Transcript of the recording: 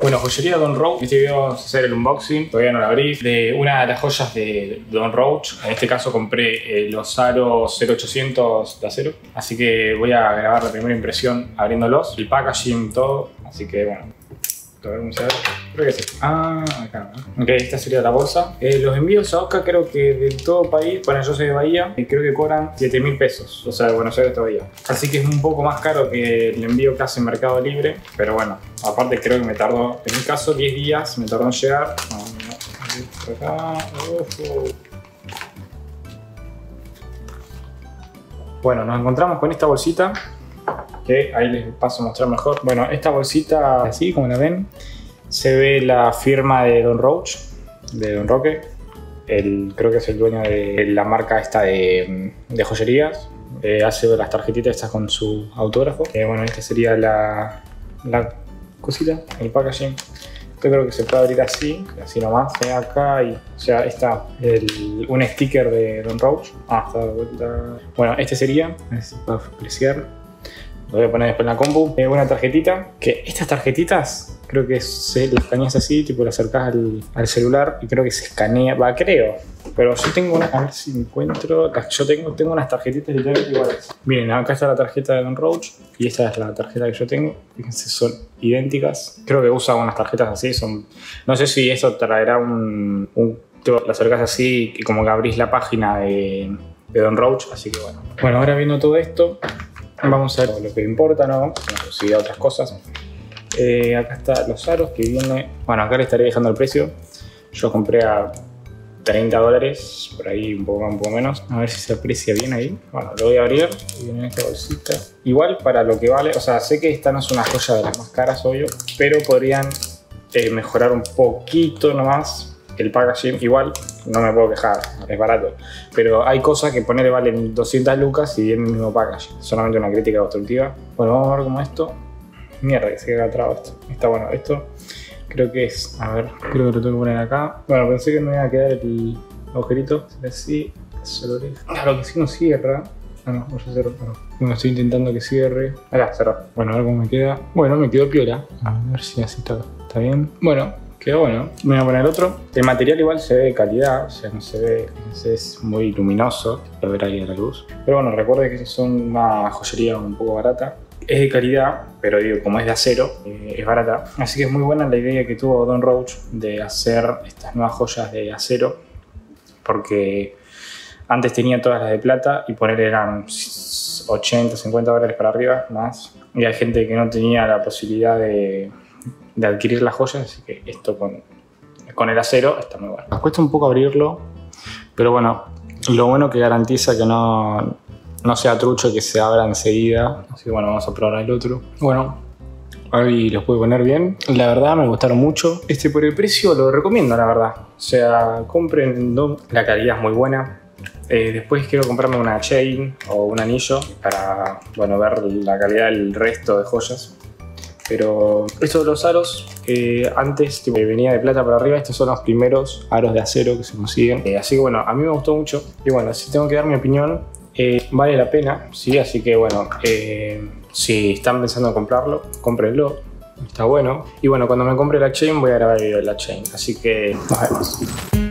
Bueno, joyería Don Roach. En este video vamos a hacer el unboxing, todavía no la abrí, de una de las joyas de Don Roach. En este caso compré los aros 0800 de acero. Así que voy a grabar la primera impresión abriéndolos, el packaging, todo. Así que bueno, a ver, vamos a ver. Creo que es este. Ah, acá. Ok, esta sería la bolsa. Los envíos a Oscar creo que de todo país, bueno, yo soy de Bahía, y creo que cobran 7.000 pesos, o sea, de Buenos Aires hasta Bahía. Así que es un poco más caro que el envío que hace en Mercado Libre, pero bueno, aparte creo que me tardó, en mi caso 10 días me tardó en llegar. Por acá. Bueno, nos encontramos con esta bolsita, que ahí les paso a mostrar mejor. Bueno, esta bolsita, así como la ven, se ve la firma de Don Roach, de Don Roque. Creo que es el dueño de la marca esta de joyerías. Hace las tarjetitas estas con su autógrafo. Bueno, esta sería la cosita, el packaging. Yo creo que se puede abrir así nomás. Acá y, o sea, está un sticker de Don Roach. Está de vuelta. Bueno, este sería, a ver si puedo apreciar. Lo voy a poner después en la compu. Una tarjetita, que estas tarjetitas creo que se las escaneas así, tipo las acercás al celular y creo que se escanea, pero yo tengo una, a ver si encuentro, yo tengo unas tarjetitas literalmente iguales. Miren, acá está la tarjeta de Don Roach y esta es la tarjeta que yo tengo. Fíjense, son idénticas. Creo que usa unas tarjetas así, no sé si eso traerá tipo, lo acercás así y como que abrís la página de Don Roach, así que bueno. Bueno, ahora viendo todo esto, vamos a ver lo que importa, ¿no? Si otras cosas. Acá están los aros que viene. Bueno, acá le estaré dejando el precio. Yo compré a $30, por ahí un poco menos. A ver si se aprecia bien ahí. Bueno, lo voy a abrir. Viene en esta bolsita. Igual para lo que vale, o sea, sé que esta no es una joya de las más caras, obvio, pero podrían mejorar un poquito nomás el packaging. Igual no me puedo quejar, es barato, pero hay cosas que ponerle valen 200 lucas y viene el mismo packaging. Solamente una crítica constructiva. Bueno, vamos a ver cómo esto. Mierda, que se queda atrás esto. Está bueno, esto creo que es, a ver, creo que lo tengo que poner acá. Bueno, pensé que me iba a quedar el agujerito, así, se lo dejo. Claro que sí no cierra. No, ya cerró. Bueno, estoy intentando que cierre. Acá, cerró. Bueno, a ver cómo me queda. Bueno, me quedó piola. A ver si así está bien. Bueno, quedó bueno. Me voy a poner otro. El material igual se ve de calidad, o sea, no se ve, es muy luminoso. Lo verá ahí a la luz. Pero bueno, recuerde que son una joyería un poco barata. Es de calidad, pero digo, como es de acero, es barata. Así que es muy buena la idea que tuvo Don Roach de hacer estas nuevas joyas de acero, porque antes tenía todas las de plata y poner eran 80, 50 dólares para arriba más. Y hay gente que no tenía la posibilidad de adquirir las joyas, así que esto con el acero está muy bueno. Nos cuesta un poco abrirlo, pero bueno, lo bueno que garantiza que no sea trucho, que se abra enseguida. Así que bueno, vamos a probar el otro. Bueno, ahí los puedo poner bien. La verdad me gustaron mucho. Por el precio lo recomiendo, la verdad. O sea, compren, la calidad es muy buena. Después quiero comprarme una chain o un anillo para, bueno, ver la calidad del resto de joyas. Pero estos de los aros, antes tipo, venía de plata para arriba. Estos son los primeros aros de acero que se consiguen. Así que bueno, a mí me gustó mucho. Y bueno, si tengo que dar mi opinión, vale la pena, sí, así que bueno, si están pensando en comprarlo, cómprenlo, está bueno. Y bueno, cuando me compre la chain voy a grabar el video de la chain, así que nos vemos.